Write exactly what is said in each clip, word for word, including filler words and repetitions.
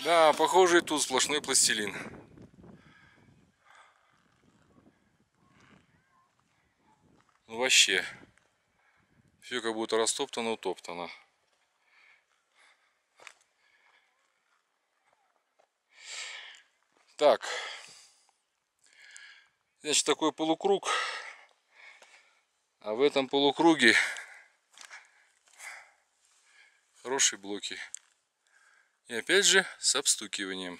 Да, похоже, и тут сплошной пластилин. Ну вообще. Все как будто растоптано, утоптано. Так. Значит, такой полукруг. А в этом полукруге хорошие блоки. И опять же с обстукиванием.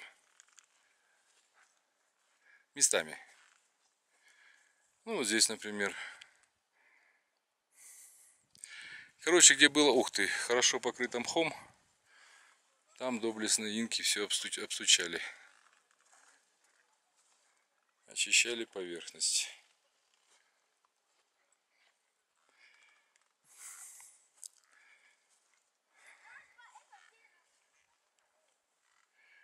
Местами. Ну вот здесь, например. Короче, где было, ух ты, хорошо покрыто мхом, там доблестные инки все обстучали. Очищали поверхность.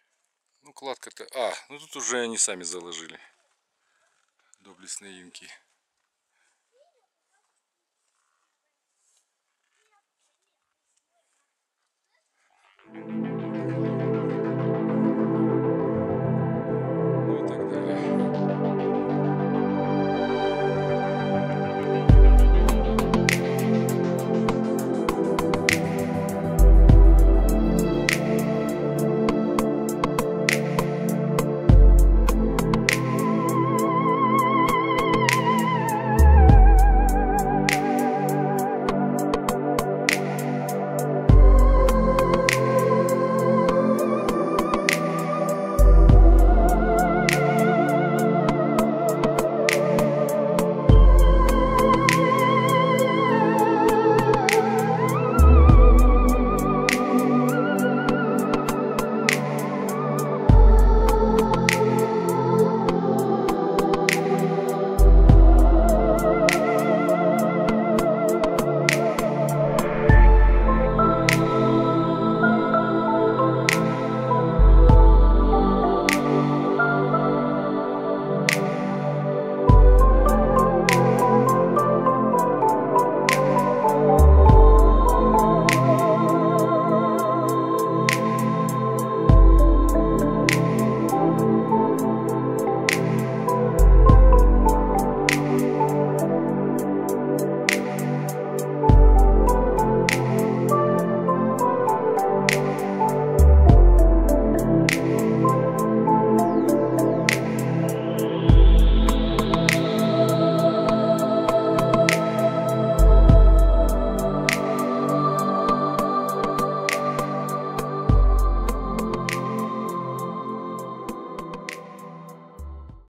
Ну, кладка-то... А, ну тут уже они сами заложили. Доблестные инки.